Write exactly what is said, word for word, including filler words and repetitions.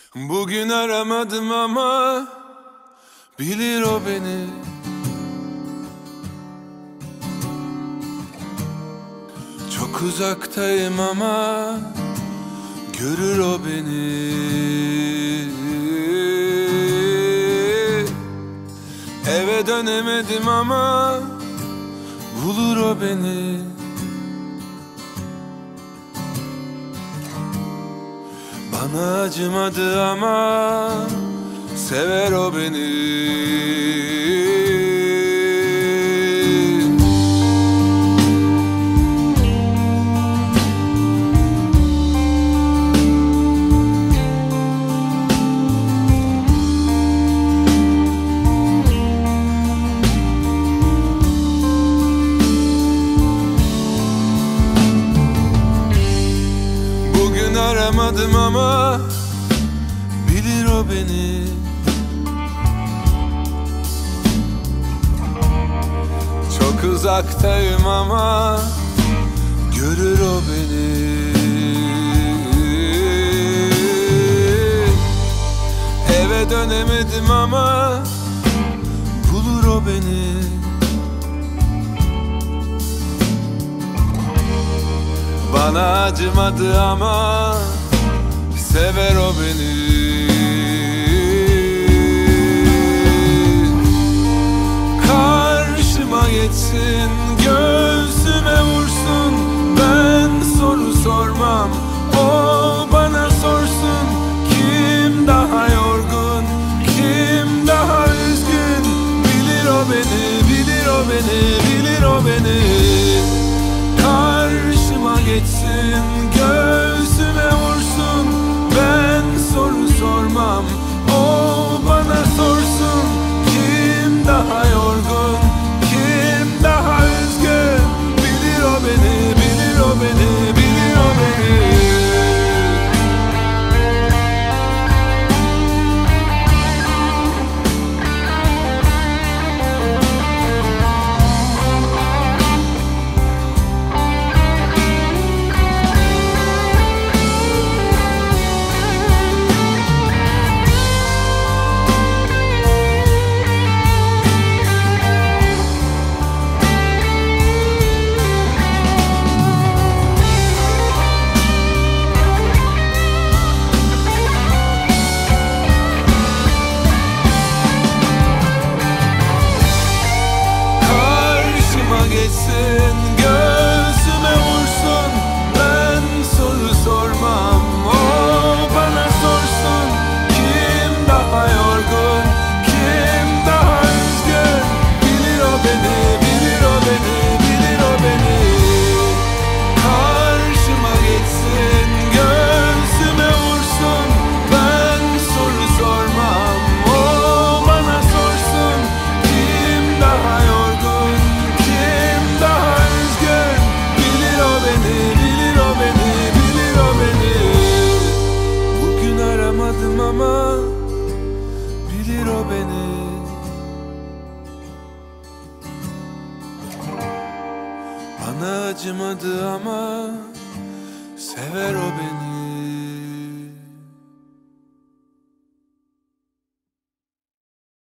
Bugün aramadım ama bilir o beni. Çok uzaktayım ama görür o beni. Eve dönemedim ama bulur o beni. Bana acımadı ama sever o beni. Bugün aramadım ama bilir o beni. Çok uzaktayım ama görür o beni. Eve dönemedim ama bulur o beni. Bana acımadı ama sever o beni. Karşıma geçsin, göğsüme vursun, ben soru sormam, o bana sorsun. Kim daha yorgun, kim daha üzgün, bilir o beni, bilir o beni, bilir o beni. Karşıma geçsin, göğsüme vursun, ben soru sormam, o bana sorsun. Kim daha yorgun, kim daha üzgün, bilir o beni, bilir o beni, bilir o beni. Geçsin, göğsüme vursun, ben soru sormam, o bana sorsun. Kim daha yorgun, kim daha üzgün, bilir o beni, bilir o beni, bilir o beni. Karşıma geçsin, göğsüme vursun, ben soru sormam, o bana sorsun. Kim daha yorgun, daha üzgün, bilir o beni, bilir o beni, bilir o beni. Bugün aramadım ama bilir o beni. Bana acımadı ama sever o beni.